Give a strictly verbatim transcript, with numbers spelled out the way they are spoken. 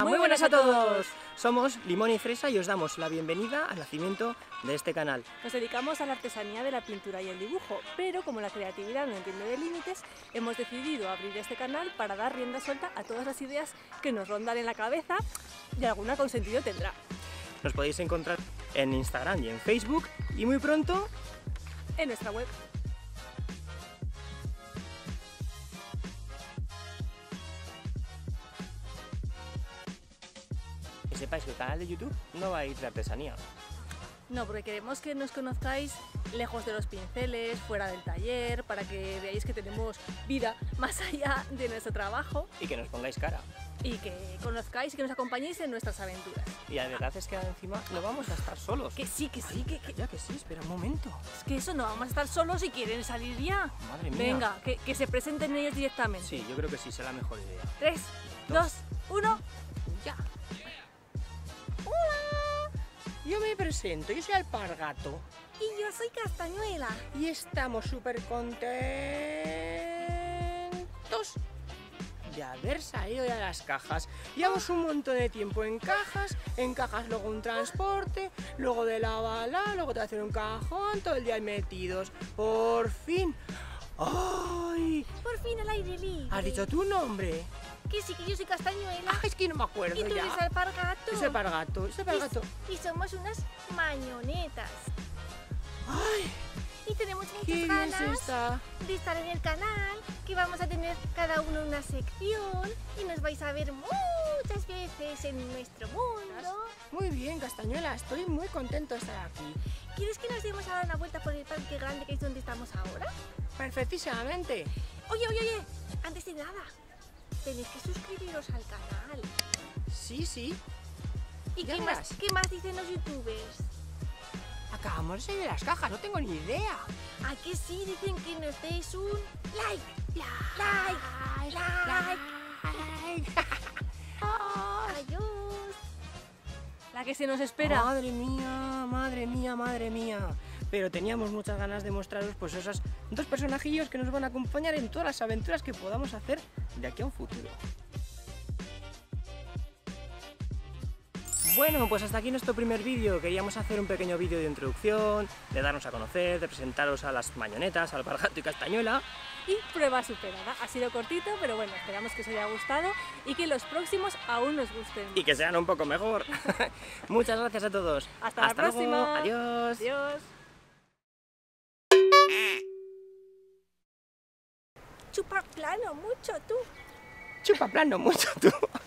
Muy buenas a todos, somos Limón y Fresa y os damos la bienvenida al nacimiento de este canal. Nos dedicamos a la artesanía de la pintura y el dibujo, pero como la creatividad no entiende de límites, hemos decidido abrir este canal para dar rienda suelta a todas las ideas que nos rondan en la cabeza y alguna con sentido tendrá. Nos podéis encontrar en Instagram y en Facebook y muy pronto en nuestra web. Que sepáis que el canal de YouTube no va a ir de artesanía. No, porque queremos que nos conozcáis lejos de los pinceles, fuera del taller, para que veáis que tenemos vida más allá de nuestro trabajo. Y que nos pongáis cara. Y que conozcáis y que nos acompañéis en nuestras aventuras. Y la verdad es que encima no vamos a estar solos. Que sí, que sí, que, que... Ya que sí, espera un momento. Es que eso, no vamos a estar solos si quieren salir ya. Madre mía. Venga, que, que se presenten ellos directamente. Sí, yo creo que sí, será la mejor idea. Tres, dos, uno, ya. Hola, yo me presento, yo soy Alpargato. Y yo soy Castañuela. Y estamos súper contentos de haber salido de las cajas. Llevamos un montón de tiempo en cajas, en cajas luego un transporte, luego de la bala, luego te hacen un cajón, todo el día ahí metidos. Por fin. ¡Ay! Por fin al aire libre. ¿Has dicho tu nombre? Que sí, que yo soy Castañuela. Ah, es que no me acuerdo y tú ya. eres Alpargato. Yo soy Alpargato, yo soy Alpargato. Y, y somos unas mañonetas. ¡Ay! Y tenemos muchas ¿Qué ganas es esta? de estar en el canal, que vamos a tener cada uno una sección y nos vais a ver muchas veces en nuestro mundo. Muy bien, Castañuela, estoy muy contento de estar aquí. ¿Quieres que nos demos ahora una vuelta por el parque grande que es donde estamos ahora? Perfectísimamente. Oye, oye, oye, antes de nada, tenéis que suscribiros al canal. Sí, sí. ¿Y Ya qué verás. más, qué más dicen los youtubers? Acabamos de salir de las cajas, no tengo ni idea. ¿A que sí? Dicen que nos deis un like. Like, Like, like. Adiós. La que se nos espera. Madre mía, madre mía, madre mía. Pero teníamos muchas ganas de mostraros pues esos dos personajillos que nos van a acompañar en todas las aventuras que podamos hacer de aquí a un futuro. Bueno, pues hasta aquí nuestro primer vídeo. Queríamos hacer un pequeño vídeo de introducción, de darnos a conocer, de presentaros a las mañonetas, al Alpargato y Castañuela. Y prueba superada. Ha sido cortito, pero bueno, esperamos que os haya gustado y que los próximos aún nos gusten. Y que sean un poco mejor. Muchas gracias a todos. Hasta, Hasta la próxima. Luego. Adiós. Adiós. Chupa plano mucho tú. Chupa plano mucho tú.